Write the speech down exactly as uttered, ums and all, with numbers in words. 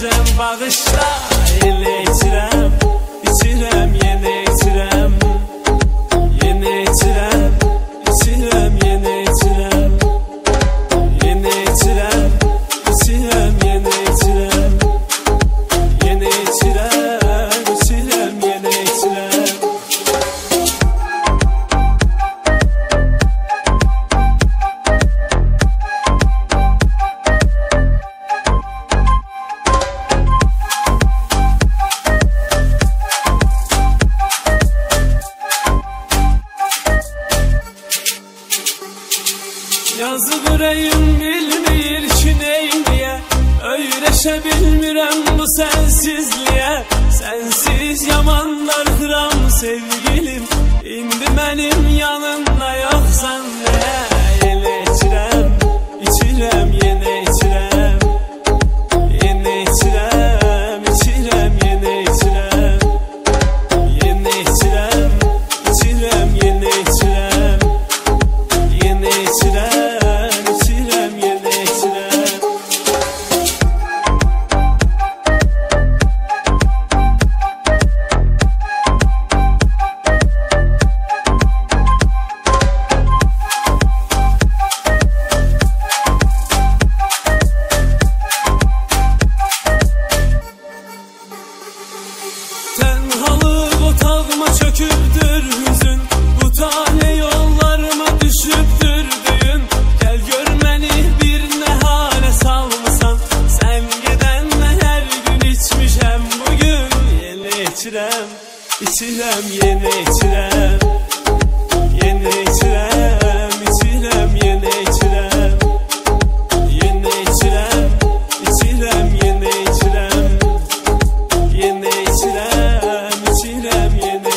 gecem bağışla. Yenə içirəm, içirəm, yenə içirəm. Yenə içirəm, içirəm, yenə içirəm. Yenə içirəm, içirəm, yenə içirəm. Yenə içirəm, içirəm, yenə içirəm. Yazık ürəyim bilmir ki neyliyə, öyrəşə bilmirəm bu sensizliyə. Sensiz yamanlardıram sevgilim, indi mənim yanımda yoxsan nəyə. Yenə içirəm, içirəm, yenə içirəm. Yenə içirəm, içirəm, yenə içirəm. Yenə içirəm, içirəm, yenə içirəm. Yenə içirəm, içirəm, yenə içirəm. Tenhalıq otağıma çökübdür hüzün, bu tale yollarıma düşübdür düğün. Gel gör məni bir nə halə salmısan, sən gedəndə hər gün içmişəm bugün. Yenə içirəm, içirəm, yenə içirəm. Yenə içirəm, içirəm, yenə içirəm. Yenə içirəm, içirəm, yenə içirəm. Yenə içirəm, içirəm, yenə